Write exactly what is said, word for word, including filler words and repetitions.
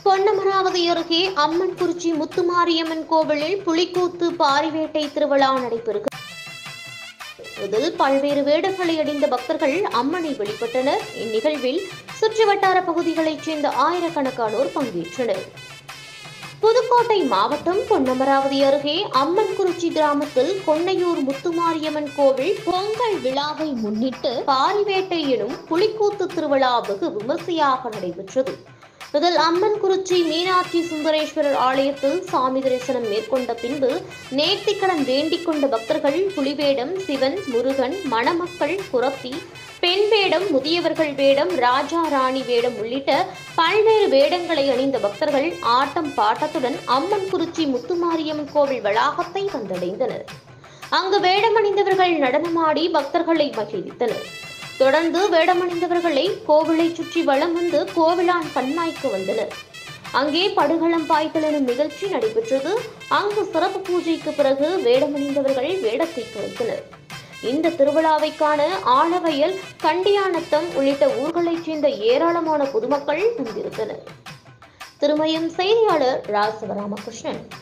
பொன்னமராவதி அருகே அம்மன்குறிச்சி முத்துமாரியம்மன் கோவிலில் புலிக்கூத்து பாரிவேட்டை திருவிழா நடைபெறுகிறது. இதில் பல்வேறு வேடங்களை அணிந்த பக்தர்கள் அம்மனை வழிபட்டனர். இந்நிகழ்வில் சுற்றுவட்டார பகுதிகளைச் சேர்ந்த ஆயிரக்கணக்கானோர் பங்கேற்றனர். புதுக்கோட்டை மாவட்டம் பொன்னமராவதி அருகே அம்மன்குறிச்சி கிராமத்தில் கொன்னையூர் முத்துமாரியம்மன் கோவில் பொங்கல் விழாவை முன்னிட்டு பாரிவேட்டை எனும் புலிக்கூத்து திருவிழா வெகு விமர்சையாக நடைபெற்றது. இதில் அம்மன்குறிச்சி மீனாட்சி சுந்தரேஸ்வரர் ஆலயத்தில் சாமி தரிசனம் மேற்கொண்ட பின்பு நேர்த்திக்கடன் வேண்டிக் கொண்ட பக்தர்கள் புலிவேடம், சிவன், முருகன், மணமக்கள், குரத்தி, பெண் வேடம், முதியவர்கள் வேடம், ராஜா ராணி வேடம் உள்ளிட்ட பல்வேறு வேடங்களை அணிந்த பக்தர்கள் ஆட்டம் பாட்டத்துடன் அம்மன்குறிச்சி முத்துமாரியம்மன் கோவில் வளாகத்தை வந்தடைந்தனர். அங்கு வேடமணிந்தவர்கள் நடனமாடி பக்தர்களை மகிழ்வித்தனர். தொடர்ந்து வேடமணிந்தவர்களை கோவிலை சுற்றி வலம் வந்து கோவிலான் கண்மாய்க்கு வந்தனர். அங்கே படுகளம் பாய்தல் எனும் நிகழ்ச்சி நடைபெற்றது. அங்கு சிறப்பு பூஜைக்கு பிறகு வேடமணிந்தவர்கள் வேடத்தை கலைத்தனர். இந்த திருவிழாவை காண ஆலவயல், கண்டியானத்தம் உள்ளிட்ட ஊர்களைச் சேர்ந்த ஏராளமான பொதுமக்கள் வந்திருந்தனர். திருமயம் செய்தியாளர் ராசவராமகிருஷ்ணன்.